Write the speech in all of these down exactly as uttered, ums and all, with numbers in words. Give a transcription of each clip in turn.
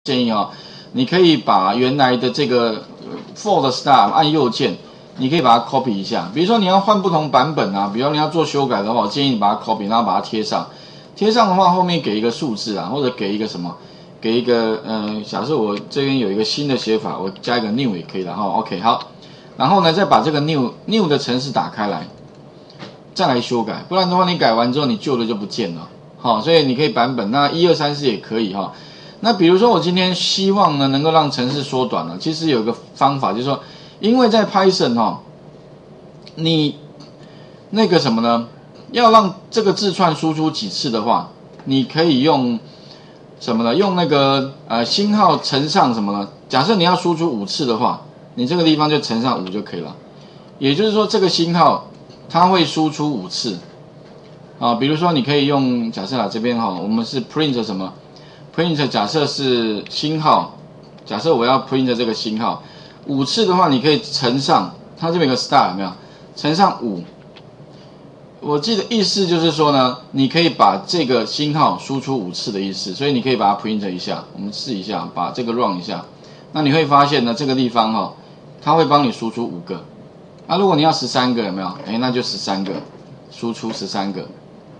建议哦，你可以把原来的这个 for 的 star 按右键，你可以把它 copy 一下。比如说你要换不同版本啊，比如说你要做修改的话，我建议你把它 copy， 然后把它贴上。贴上的话，后面给一个数字啊，或者给一个什么，给一个呃，假设我这边有一个新的写法，我加一个 new 也可以的哈。OK， 好，然后呢，再把这个 new new 的程式打开来，再来修改，不然的话你改完之后，你旧的就不见了。好，所以你可以版本，那一二三四也可以哈。那比如说我今天希望呢能够让程式缩短了，其实有一个方法，就是说，因为在 Python 哈、哦，你那个什么呢，要让这个字串输出几次的话，你可以用什么呢？用那个呃星号乘上什么呢？假设你要输出五次的话，你这个地方就乘上五就可以了。也就是说，这个星号它会输出五次啊。比如说你可以用假设啊这边哈、哦，我们是 print 什么？ print 假设是星号，假设我要 print 这个星号五次的话，你可以乘上它这边有个 star 有没有？乘上五，我记得意思就是说呢，你可以把这个星号输出五次的意思，所以你可以把它 print 一下，我们试一下，把这个 run 一下，那你会发现呢，这个地方哈、哦，它会帮你输出五个。那、啊、如果你要十三个有没有？哎，那就十三个，输出十三个，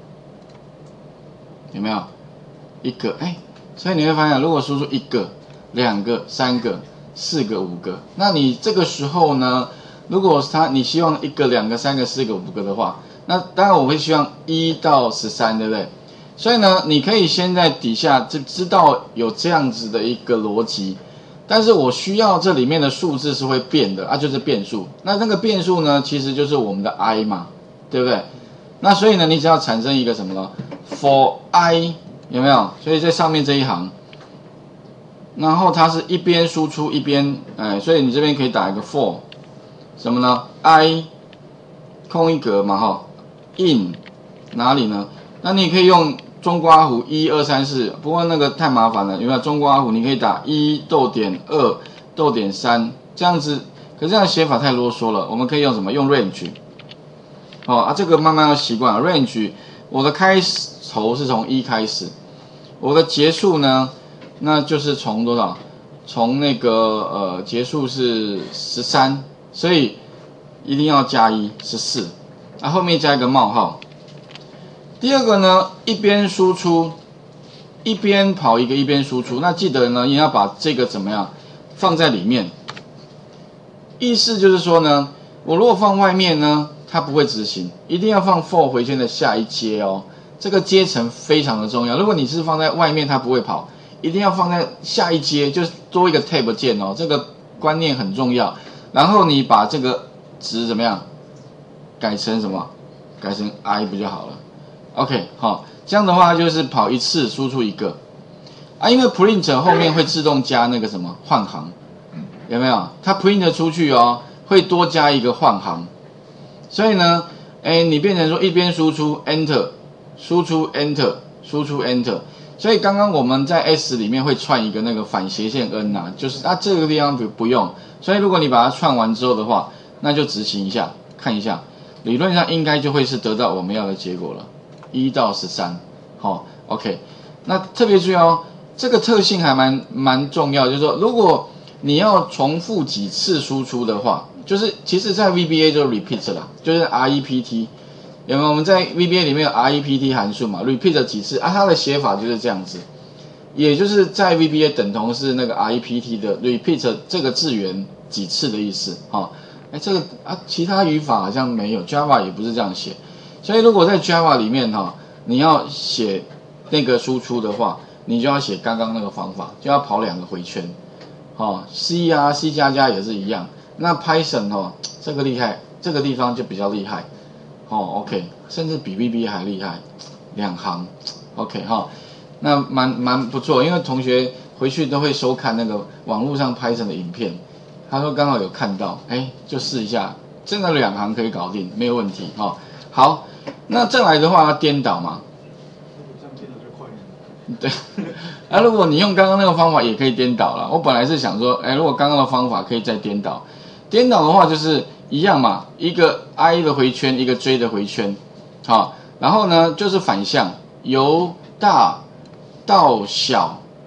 有没有？一个哎。所以你会发现，如果输出一个、两个、三个、四个、五个，那你这个时候呢，如果它你希望一个、两个、三个、四个、五个的话，那当然我会希望一到十三，对不对？所以呢，你可以先在底下就知道有这样子的一个逻辑，但是我需要这里面的数字是会变的啊，就是变数。那那个变数呢，其实就是我们的 i 嘛，对不对？那所以呢，你只要产生一个什么呢 ？for i。有没有？所以在上面这一行，然后它是一边输出一边，哎，所以你这边可以打一个 for， 什么呢 ？i 空一格嘛，哈 ，in 哪里呢？那你可以用中括弧一二三四，不过那个太麻烦了，有没有？中括弧你可以打一逗点二逗点三这样子，可是这样写法太啰嗦了，我们可以用什么？用 range， 哦啊，这个慢慢要习惯了 range， 我的开头是从一开始。我的结束呢，那就是从多少？从那个呃结束是十三，所以一定要加一，十四，那后面加一个冒号。第二个呢，一边输出，一边跑一个，一边输出。那记得呢，也要把这个怎么样放在里面。意思就是说呢，我如果放外面呢，它不会执行，一定要放 for 回圈的下一阶哦。这个阶层非常的重要，如果你是放在外面，它不会跑，一定要放在下一阶，就是多一个 tab 键哦，这个观念很重要。然后你把这个值怎么样改成什么？改成 i 不就好了 ？OK， 好，这样的话就是跑一次输出一个啊，因为 print 后面会自动加那个什么换行，有没有？它 print 出去哦，会多加一个换行，所以呢，哎，你变成说一边输出 enter。输出 enter， 输出 enter， 所以刚刚我们在 S 里面会串一个那个反斜线 n 啊，就是啊这个地方不不用，所以如果你把它串完之后的话，那就执行一下，看一下，理论上应该就会是得到我们要的结果了，一到十三，好 ，OK， 那特别注意哦，这个特性还蛮蛮重要，就是说如果你要重复几次输出的话，就是其实在 V B A 就 repeat 啦，就是 R E P T。有没有？我们在 V B A 里面有 R E P T 函数嘛 ，repeat 几次啊？它的写法就是这样子，也就是在 V B A 等同是那个 R E P T 的 repeat 这个字元几次的意思，哈、哦。哎，这个啊，其他语法好像没有 ，Java 也不是这样写，所以如果在 Java 里面哈、哦，你要写那个输出的话，你就要写刚刚那个方法，就要跑两个回圈，哦 ，C 啊 ，C 加加也是一样。那 Python 哦，这个厉害，这个地方就比较厉害。哦 ，OK， 甚至比 V B A 还厉害，两行 ，OK 哈、哦，那蛮蛮不错，因为同学回去都会收看那个网络上Python的影片，他说刚好有看到，哎，就试一下，真的两行可以搞定，没有问题哈、哦。好，那再来的话要颠倒嘛， 这样颠倒就快了。 对，啊，如果你用刚刚那个方法也可以颠倒了，我本来是想说，哎，如果刚刚的方法可以再颠倒，颠倒的话就是一样嘛，一个 i 的回圈，一个 j 的回圈，好，然后呢就是反向，由大到小，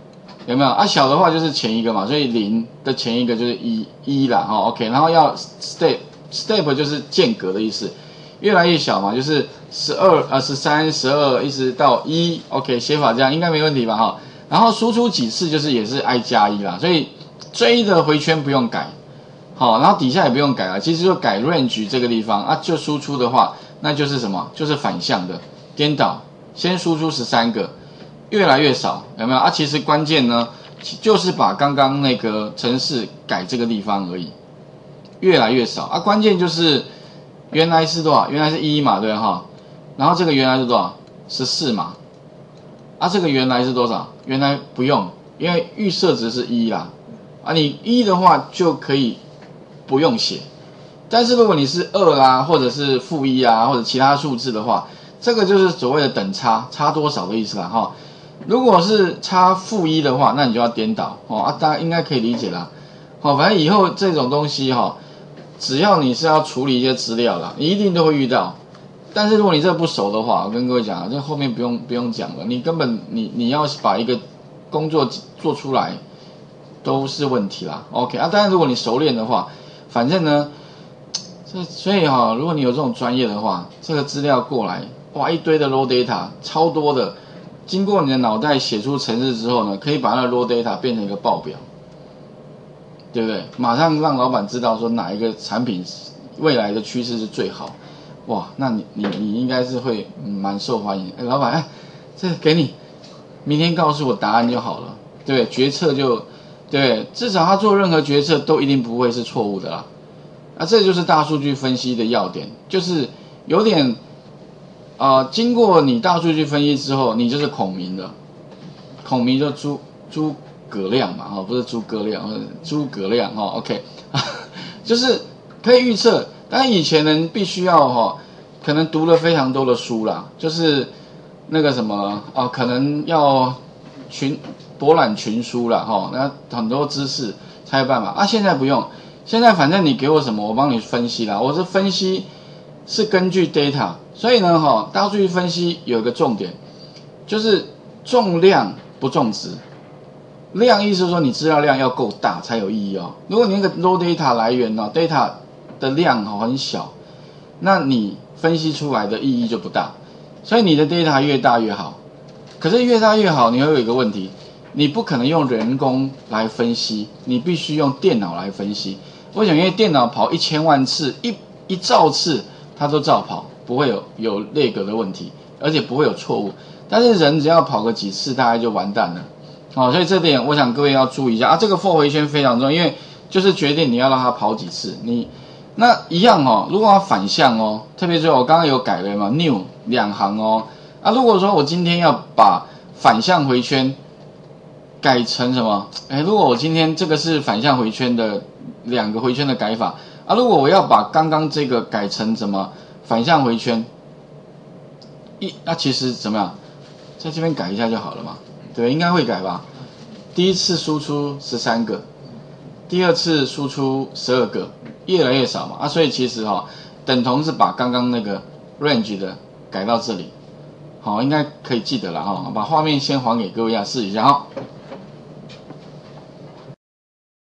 有没有啊？小的话就是前一个嘛，所以零的前一个就是一一啦，哈 ，OK， 然后要 step step 就是间隔的意思，越来越小嘛，就是十二啊十三、十二一直到一 ，OK， 写法这样应该没问题吧，哈。然后输出几次就是也是 i 加一啦，所以追的回圈不用改，好，然后底下也不用改了，其实就改 range 这个地方啊，就输出的话，那就是什么？就是反向的颠倒，先输出十三个。越来越少，有没有啊？其实关键呢，就是把刚刚那个程式改这个地方而已，越来越少啊。关键就是原来是多少？原来是一嘛，对哈。然后这个原来是多少？十四嘛。啊，这个原来是多少？原来不用，因为预设值是一啦。啊，你一的话就可以不用写，但是如果你是二啦，或者是负一啊，或者其他数字的话，这个就是所谓的等差，差多少的意思啦哈。如果是差负一的话，那你就要颠倒哦啊，大家应该可以理解啦。好，反正以后这种东西哈，只要你是要处理一些资料啦，你一定都会遇到。但是如果你这个不熟的话，我跟各位讲，这后面不用不用讲了，你根本你你要把一个工作做出来都是问题啦。OK 啊，当然如果你熟练的话，反正呢，这所以哈，如果你有这种专业的话，这个资料过来，哇，一堆的 raw data 超多的。经过你的脑袋写出程式之后呢，可以把那 raw data 变成一个报表，对不对？马上让老板知道说哪一个产品未来的趋势是最好，哇，那你你你应该是会蛮受欢迎。哎，老板，哎，这个给你，明天告诉我答案就好了，对不对？决策就对不对？至少他做任何决策都一定不会是错误的啦。那这就是大数据分析的要点，就是有点。啊、呃，经过你大数据分析之后，你就是孔明了。孔明就诸诸葛亮嘛，哈，不是诸葛亮，诸葛亮哈 ，OK， 就是可以预测。但以前人必须要哈，可能读了非常多的书啦，就是那个什么啊，可能要群博览群书啦，哈，那很多知识才有办法啊。现在不用，现在反正你给我什么，我帮你分析啦。我是分析是根据 data。所以呢，哈，大数据分析有一个重点，就是重量不重质。量意思是说你资料量要够大才有意义哦。如果你那个 raw data 来源呢 ，data 的量哦很小，那你分析出来的意义就不大。所以你的 data 越大越好。可是越大越好，你会有一个问题，你不可能用人工来分析，你必须用电脑来分析。为什么？因为电脑跑一千万次，一一兆次，它都照跑。不会有有类格的问题，而且不会有错误。但是人只要跑个几次，大概就完蛋了。好、哦，所以这点我想各位要注意一下啊。这个 for 回圈非常重要，因为就是决定你要让它跑几次。你那一样哦，如果要反向哦，特别是我刚刚有改了嘛 ，new 两行哦。啊，如果说我今天要把反向回圈改成什么？哎，如果我今天这个是反向回圈的两个回圈的改法啊，如果我要把刚刚这个改成什么？反向回圈，一那其实怎么样，在这边改一下就好了嘛，对，应该会改吧。第一次输出十三个，第二次输出十二个，越来越少嘛啊，所以其实哈、哦，等同是把刚刚那个 range 的改到这里，好，应该可以记得了哈。把画面先还给各位啊，试一下哈。